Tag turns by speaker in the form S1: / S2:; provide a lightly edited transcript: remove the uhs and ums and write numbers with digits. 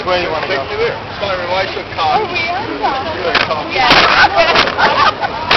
S1: Which way do you want to go?
S2: Take me there. Sorry, my wife took coffee.
S3: Oh, we are. Yeah.